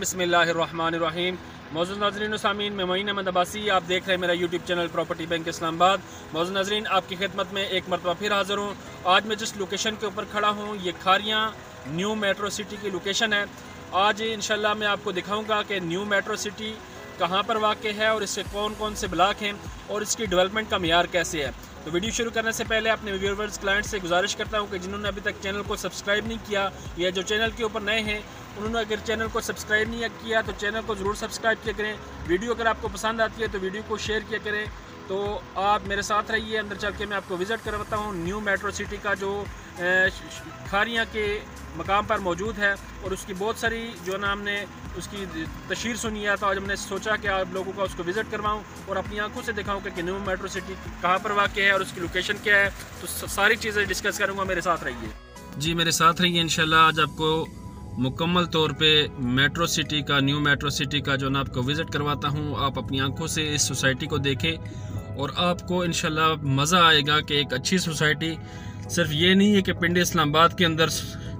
बिस्मिल्लाहिर्रहमानिर्रहीम। मौजूद नाज़रीन सामीन, मैं मोइन अहमद अब्बासी, आप देख रहे हैं मेरा YouTube channel property bank Islamabad. मौजूद नाज़रीन, आपकी खिदमत में एक मरतबा फिर हाज़िर हूँ। आज मैं जिस लोकेशन के ऊपर खड़ा हूँ ये खारियाँ न्यू मेट्रो सिटी की लोकेशन है। आज इंशाल्लाह मैं आपको दिखाऊँगा कि न्यू मेट्रो सिटी कहाँ पर वाक़ है और इससे कौन कौन से ब्लॉक हैं और इसकी डेवलपमेंट का मियार कैसे है। तो वीडियो शुरू करने से पहले अपने व्यूअर्स क्लाइंट से गुजारिश करता हूं कि जिन्होंने अभी तक चैनल को सब्सक्राइब नहीं किया या जो चैनल के ऊपर नए हैं उन्होंने अगर चैनल को सब्सक्राइब नहीं किया तो चैनल को ज़रूर सब्सक्राइब किया करें। वीडियो अगर आपको पसंद आती है तो वीडियो को शेयर किया करें। तो आप मेरे साथ रहिए, अंदर चल के मैं आपको विज़िट करवाता हूँ न्यू मेट्रो सिटी का जो खारियाँ के मकाम पर मौजूद है। और उसकी बहुत सारी जो ना हमने उसकी तशहीर सुनी है, तो आज हमने सोचा कि आप लोगों का उसको विज़िट करवाऊँ और अपनी आंखों से दिखाऊँ कि न्यू मेट्रो सिटी कहाँ पर वाक़ है और उसकी लोकेशन क्या है। तो सारी चीज़ें डिस्कस करूँगा, मेरे साथ रहिए जी, मेरे साथ रहिए। इंशाल्लाह आज आपको मुकम्मल तौर पे मेट्रो सिटी का, न्यू मेट्रो सिटी का जो ना आपको विज़िट करवाता हूँ। आप अपनी आंखों से इस सोसाइटी को देखें और आपको इंशाल्लाह मज़ा आएगा कि एक अच्छी सोसाइटी सिर्फ ये नहीं है कि पिंड इस्लामाबाद के अंदर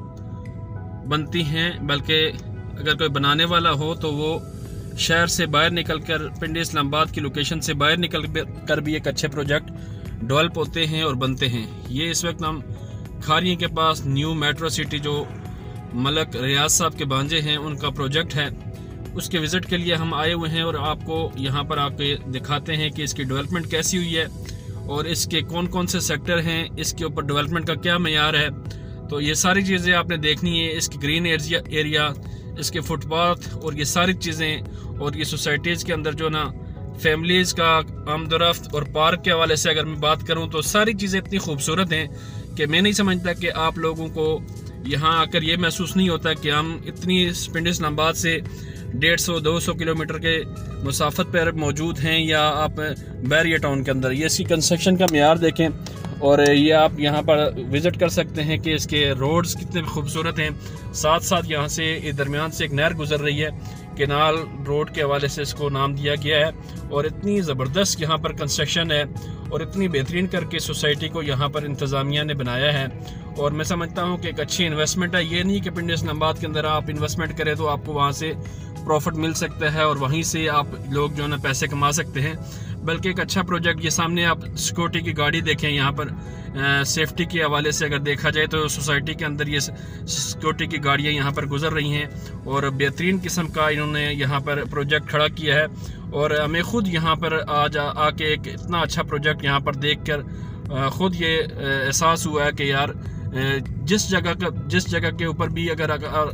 बनती हैं, बल्कि अगर कोई बनाने वाला हो तो वो शहर से बाहर निकल कर, पिंड इस्लामाबाद की लोकेशन से बाहर निकल कर भी एक अच्छे प्रोजेक्ट डेवलप होते हैं और बनते हैं। ये इस वक्त हम खारियों के पास न्यू मेट्रो सिटी जो मलक रियाज साहब के भांजे हैं उनका प्रोजेक्ट है, उसके विज़िट के लिए हम आए हुए हैं और आपको यहाँ पर आके दिखाते हैं कि इसकी डेवलपमेंट कैसी हुई है और इसके कौन कौन से सेक्टर हैं, इसके ऊपर डेवलपमेंट का क्या मयार है। तो ये सारी चीज़ें आपने देखनी है, इसकी ग्रीन एरिया, इसके फुटपाथ और ये सारी चीज़ें। और ये सोसाइटीज़ के अंदर जो ना फैमिलीज़ का आमदोरफ्त और पार्क के हवाले से अगर मैं बात करूँ तो सारी चीज़ें इतनी खूबसूरत हैं कि मैं नहीं समझता कि आप लोगों को यहाँ आकर ये महसूस नहीं होता कि हम इतनी पिंड इस्लामाबाद से 150-200 किलोमीटर के मुसाफत पर मौजूद हैं या आप बैरिया टाउन के अंदर। ये इसकी कंस्ट्रक्शन का मियार देखें और ये आप यहाँ पर विज़िट कर सकते हैं कि इसके रोड्स कितने खूबसूरत हैं। साथ साथ यहाँ से दरमियान से एक नहर गुजर रही है, केनाल रोड के हवाले से इसको नाम दिया गया है। और इतनी ज़बरदस्त यहाँ पर कंस्ट्रक्शन है और इतनी बेहतरीन करके सोसाइटी को यहाँ पर इंतज़ामिया ने बनाया है। और मैं समझता हूँ कि एक अच्छी इन्वेस्टमेंट है। ये नहीं कि पिंड इस्लामाबाद के अंदर आप इन्वेस्टमेंट करें तो आपको वहाँ से प्रॉफिट मिल सकता है और वहीं से आप लोग जो है ना पैसे कमा सकते हैं, बल्कि एक अच्छा प्रोजेक्ट। ये सामने आप सिक्योरिटी की गाड़ी देखें, यहाँ पर सेफ्टी के हवाले से अगर देखा जाए तो सोसाइटी के अंदर ये सिक्योरिटी की गाड़ियाँ यहाँ पर गुजर रही हैं और बेहतरीन किस्म का इन्होंने यहाँ पर प्रोजेक्ट खड़ा किया है। और हमें ख़ुद यहाँ पर आज आके एक इतना अच्छा प्रोजेक्ट यहाँ पर देख कर ख़ुद ये एहसास हुआ है कि यार जिस जगह के ऊपर भी अगर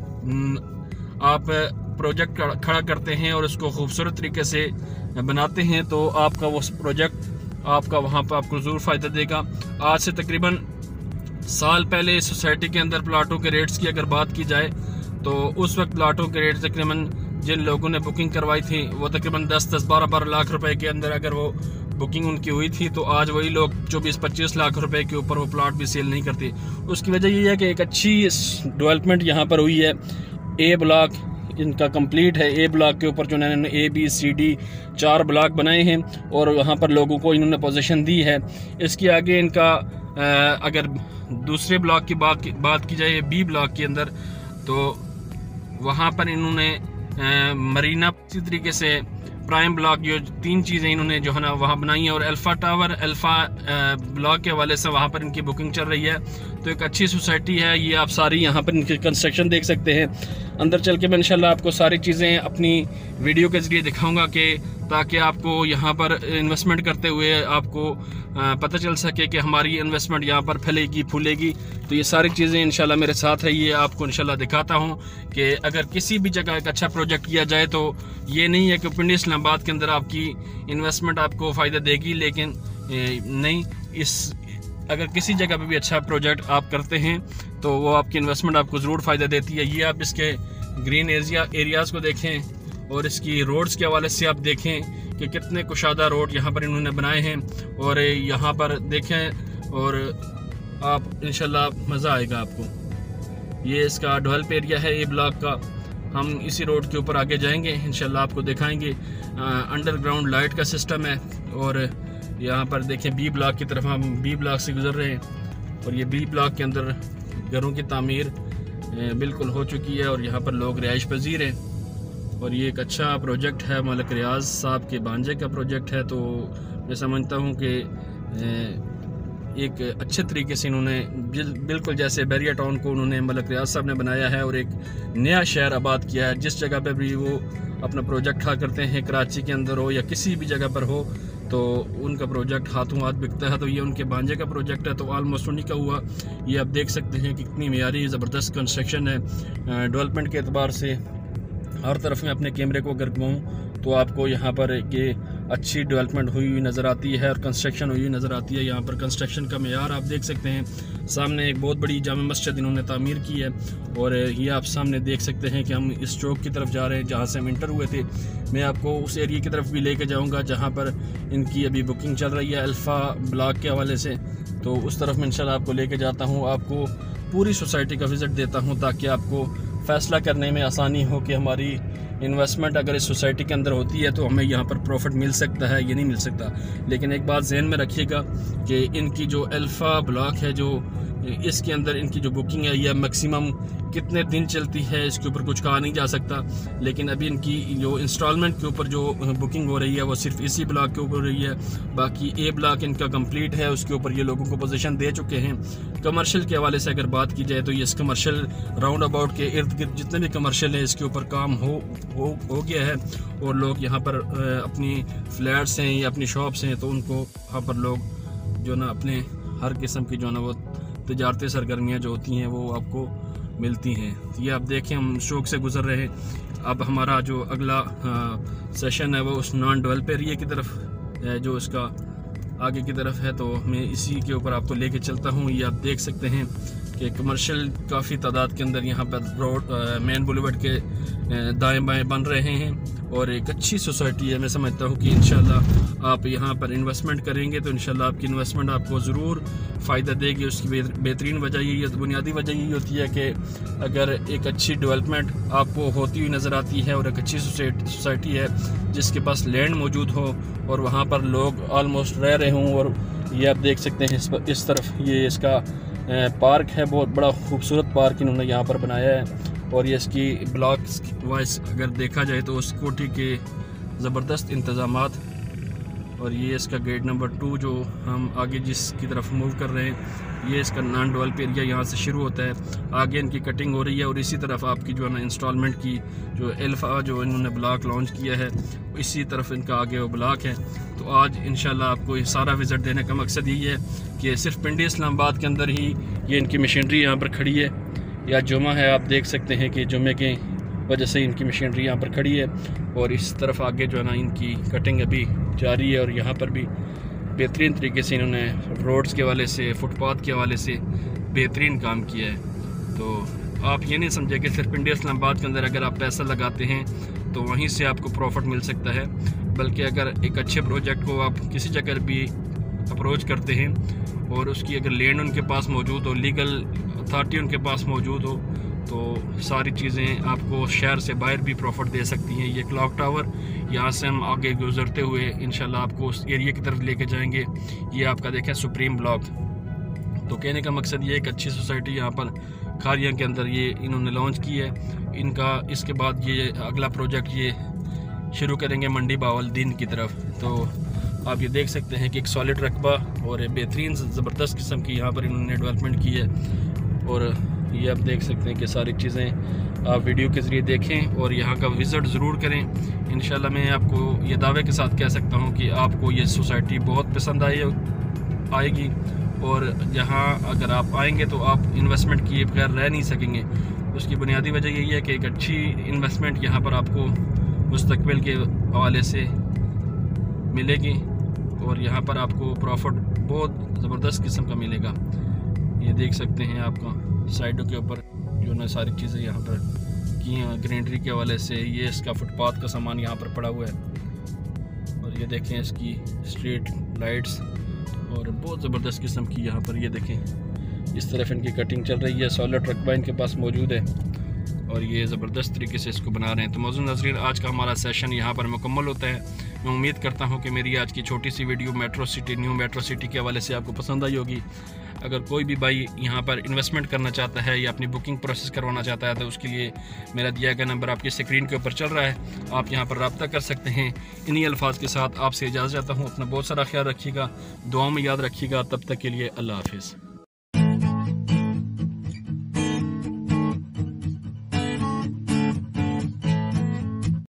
आप प्रोजेक्ट खड़ा करते हैं और उसको खूबसूरत तरीके से बनाते हैं तो आपका वो प्रोजेक्ट आपका वहाँ पर आपको ज़रूर फ़ायदा देगा। आज से तकरीबन साल पहले सोसाइटी के अंदर प्लाटों के रेट्स की अगर बात की जाए तो उस वक्त प्लाटों के रेट तकरीबन जिन लोगों ने बुकिंग करवाई थी वो तकरीबन 10-12 लाख रुपए के अंदर अगर वो बुकिंग उनकी हुई थी, तो आज वही लोग 24-25 लाख रुपए के ऊपर वो प्लाट भी सेल नहीं करते। उसकी वजह ये है कि एक अच्छी डेवलपमेंट यहाँ पर हुई है। ए ब्लॉक इनका कंप्लीट है। ए ब्लॉक के ऊपर जो इन्होंने ABCD 4 ब्लॉक बनाए हैं और वहाँ पर लोगों को इन्होंने पोजीशन दी है। इसके आगे इनका अगर दूसरे ब्लॉक की बात की जाए B ब्लॉक के अंदर, तो वहाँ पर इन्होंने मरीना इसी तरीके से प्राइम ब्लॉक, जो 3 चीज़ें इन्होंने जो है ना वहाँ बनाई हैं। और अल्फ़ा टावर, अल्फ़ा ब्लॉक के हवाले से वहाँ पर इनकी बुकिंग चल रही है। तो एक अच्छी सोसाइटी है ये। आप सारी यहाँ पर इनकी कंस्ट्रक्शन देख सकते हैं। अंदर चल के मैं इंशाल्लाह आपको सारी चीज़ें अपनी वीडियो के ज़रिए दिखाऊंगा कि ताकि आपको यहाँ पर इन्वेस्टमेंट करते हुए आपको पता चल सके कि हमारी इन्वेस्टमेंट यहाँ पर फैलेगी फूलेगी। तो ये सारी चीज़ें इंशाल्लाह मेरे साथ रहिए, आपको इंशाल्लाह दिखाता हूँ कि अगर किसी भी जगह एक अच्छा प्रोजेक्ट किया जाए तो ये नहीं है कि पिंड इस्लामाबाद के अंदर आपकी इन्वेस्टमेंट आपको फ़ायदा देगी, लेकिन नहीं, अगर किसी जगह पे भी अच्छा प्रोजेक्ट आप करते हैं तो वो आपकी इन्वेस्टमेंट आपको ज़रूर फ़ायदा देती है। ये आप इसके ग्रीन एरियाज़ को देखें और इसकी रोड्स के हवाले से आप देखें कि कितने कुशादा रोड यहाँ पर इन्होंने बनाए हैं। और यहाँ पर देखें और आप इंशाल्लाह मज़ा आएगा आपको। ये इसका डेवलप एरिया है ए ब्लॉक का। हम इसी रोड के ऊपर आगे जाएंगे, इंशाल्लाह आपको दिखाएंगे। अंडरग्राउंड लाइट का सिस्टम है। और यहाँ पर देखें B ब्लॉक की तरफ हम B ब्लॉक से गुजर रहे हैं और ये B ब्लॉक के अंदर घरों की तामीर बिल्कुल हो चुकी है और यहाँ पर लोग रिहाइश पजीर हैं। और ये एक अच्छा प्रोजेक्ट है, मलिक रियाज साहब के भांजे का प्रोजेक्ट है। तो मैं समझता हूँ कि एक अच्छे तरीके से इन्होंने बिल्कुल जैसे बैरिया टाउन को उन्होंने मलिक रियाज साहब ने बनाया है और एक नया शहर आबाद किया है। जिस जगह पे भी वो अपना प्रोजेक्ट खड़ा करते हैं, कराची के अंदर हो या किसी भी जगह पर हो, तो उनका प्रोजेक्ट हाथों हाथ बिकता है। तो ये उनके भांजे का प्रोजेक्ट है, तो ऑलमोस्ट उन्हीं का हुआ। ये आप देख सकते हैं कि कितनी मियारी ज़बरदस्त कंस्ट्रक्शन है। डेवलपमेंट के एतबार से हर तरफ में अपने कैमरे को अगर घुमाऊँ तो आपको यहाँ पर ये अच्छी डेवलपमेंट हुई हुई नज़र आती है और कंस्ट्रक्शन हुई हुई नज़र आती है। यहाँ पर कंस्ट्रक्शन का मेयार आप देख सकते हैं। सामने एक बहुत बड़ी जामा मस्जिद इन्होंने तामीर की है और ये आप सामने देख सकते हैं कि हम इस चौक की तरफ जा रहे हैं जहाँ से हम इंटर हुए थे। मैं आपको उस एरिया की तरफ भी लेके जाऊँगा जहाँ पर इनकी अभी बुकिंग चल रही है अल्फ़ा ब्लॉक के हवाले से। तो उस तरफ मैं इंशाल्लाह आपको लेके जाता हूँ, आपको पूरी सोसाइटी का विज़िट देता हूँ ताकि आपको फ़ैसला करने में आसानी हो कि हमारी इन्वेस्टमेंट अगर इस सोसाइटी के अंदर होती है तो हमें यहाँ पर प्रॉफिट मिल सकता है या नहीं मिल सकता। लेकिन एक बात जहन में रखिएगा कि इनकी जो अल्फ़ा ब्लॉक है, जो इसके अंदर इनकी जो बुकिंग है, यह मैक्सिमम कितने दिन चलती है इसके ऊपर कुछ कहा नहीं जा सकता। लेकिन अभी इनकी जो इंस्टॉलमेंट के ऊपर जो बुकिंग हो रही है वो सिर्फ इसी ब्लॉक के ऊपर हो रही है। बाकी ए ब्लॉक इनका कंप्लीट है, उसके ऊपर ये लोगों को पोजीशन दे चुके हैं। कमर्शियल के हवाले से अगर बात की जाए तो ये इस कमर्शियल राउंड अबाउट के इर्द गिर्द जितने भी कमर्शियल है इसके ऊपर काम हो गया है और लोग यहाँ पर अपनी फ्लैट्स हैं या अपनी शॉप्स हैं तो उनको यहाँ पर लोग जो ना अपने हर किस्म की जो ना वो तजारती सरगर्मियाँ जो होती हैं वो आपको मिलती हैं। तो ये आप देखें हम शौक से गुजर रहे हैं। अब हमारा जो अगला सेशन है वो उस नॉन डेवलप एरिया की तरफ है जो इसका आगे की तरफ है, तो मैं इसी के ऊपर आपको लेके चलता हूँ। ये आप देख सकते हैं कि कमर्शियल काफ़ी तादाद के अंदर यहाँ पर रोड मेन बुलेवार्ड के दाएं बाएं बन रहे हैं और एक अच्छी सोसाइटी है। मैं समझता हूँ कि इंशाल्लाह आप यहाँ पर इन्वेस्टमेंट करेंगे तो इंशाल्लाह आपकी इन्वेस्टमेंट आपको ज़रूर फ़ायदा देगी। उसकी बेहतरीन वजह यही है, बुनियादी वजह यही होती है कि अगर एक अच्छी डेवलपमेंट आपको होती हुई नज़र आती है और एक अच्छी सोसाइटी है जिसके पास लैंड मौजूद हो और वहाँ पर लोग ऑलमोस्ट रह रहे हों। और ये आप देख सकते हैं इस तरफ ये इसका पार्क है, बहुत बड़ा खूबसूरत पार्क इन्होंने यहाँ पर बनाया है। और ये इसकी ब्लॉक्स वाइज अगर देखा जाए तो उस कोठी के ज़बरदस्त इंतज़ामात। और ये इसका गेट नंबर 2 जो हम आगे जिसकी तरफ मूव कर रहे हैं, ये इसका नॉन डेवलप एरिया यहाँ से शुरू होता है। आगे इनकी कटिंग हो रही है और इसी तरफ आपकी जो है ना इंस्टॉलमेंट की जो अल्फ़ा जो इन्होंने ब्लॉक लॉन्च किया है इसी तरफ इनका आगे वो ब्लॉक है। तो आज इंशाल्लाह आपको ये सारा विज़िट देने का मकसद यही है कि सिर्फ पिंडी इस्लामाबाद के अंदर ही ये इनकी मशीनरी यहाँ पर खड़ी है। या जुमा है, आप देख सकते हैं कि जुमे के वजह से इनकी मशीनरी यहाँ पर खड़ी है और इस तरफ आगे जो है ना इनकी कटिंग अभी जारी है। और यहाँ पर भी बेहतरीन तरीके से इन्होंने रोड्स के हवाले से, फुटपाथ के हवाले से बेहतरीन काम किया है। तो आप ये नहीं समझे कि सिर्फ इंडिया इस्लामाबाद के अंदर अगर आप पैसा लगाते हैं तो वहीं से आपको प्रॉफिट मिल सकता है, बल्कि अगर एक अच्छे प्रोजेक्ट को आप किसी जगह भी अप्रोच करते हैं और उसकी अगर लैंड उनके पास मौजूद हो, लीगल अथॉरिटी उनके पास मौजूद हो, तो सारी चीज़ें आपको शहर से बाहर भी प्रॉफिट दे सकती हैं। ये क्लॉक टावर यहाँ से हम आगे गुजरते हुए इंशाल्लाह आपको उस एरिया की तरफ लेके जाएंगे। ये आपका देखें सुप्रीम ब्लॉक। तो कहने का मकसद ये एक अच्छी सोसाइटी यहाँ पर खारिया के अंदर ये इन्होंने लॉन्च की है। इनका इसके बाद ये अगला प्रोजेक्ट ये शुरू करेंगे मंडी बावलदीन की तरफ। तो आप ये देख सकते हैं कि एक सॉलिड रकबा और बेहतरीन ज़बरदस्त किस्म की यहाँ पर इन्होंने डेवलपमेंट की है। और ये आप देख सकते हैं कि सारी चीज़ें आप वीडियो के ज़रिए देखें और यहाँ का विज़िट ज़रूर करें। इंशाल्लाह मैं आपको ये दावे के साथ कह सकता हूँ कि आपको ये सोसाइटी बहुत पसंद आएगी और यहाँ अगर आप आएंगे तो आप इन्वेस्टमेंट किए बगैर रह नहीं सकेंगे। उसकी बुनियादी वजह यही है कि एक अच्छी इन्वेस्टमेंट यहाँ पर आपको मुस्तकबिल के हवाले से मिलेगी और यहाँ पर आपको प्रॉफिट बहुत ज़बरदस्त किस्म का मिलेगा। ये देख सकते हैं आपका साइडों के ऊपर जो ना सारी चीज़ें यहाँ पर की हैं ग्रीनरी के हवाले से। ये इसका फुटपाथ का सामान यहाँ पर पड़ा हुआ है और ये देखें इसकी स्ट्रीट लाइट्स और बहुत ज़बरदस्त किस्म की यहाँ पर ये देखें इस तरफ इनकी कटिंग चल रही है। सॉलिड रकबा इनके पास मौजूद है और ये ज़बरदस्त तरीके से इसको बना रहे हैं। तो मौजूद नाज़रीन, आज का हमारा सेशन यहाँ पर मुकम्मल होता है। मैं उम्मीद करता हूँ कि मेरी आज की छोटी सी वीडियो न्यू मेट्रो सिटी के हवाले से आपको पसंद आई होगी। अगर कोई भी भाई यहाँ पर इन्वेस्टमेंट करना चाहता है या अपनी बुकिंग प्रोसेस करवाना चाहता है तो उसके लिए मेरा दिया गया नंबर आपकी स्क्रीन के ऊपर चल रहा है, आप यहाँ पर रब्ता कर सकते हैं। इन्हीं अल्फाज के साथ आपसे इजाज़त चाहता हूँ। अपना बहुत सारा ख्याल रखिएगा, दुआ में याद रखिएगा। तब तक के लिए अल्लाह हाफिज़।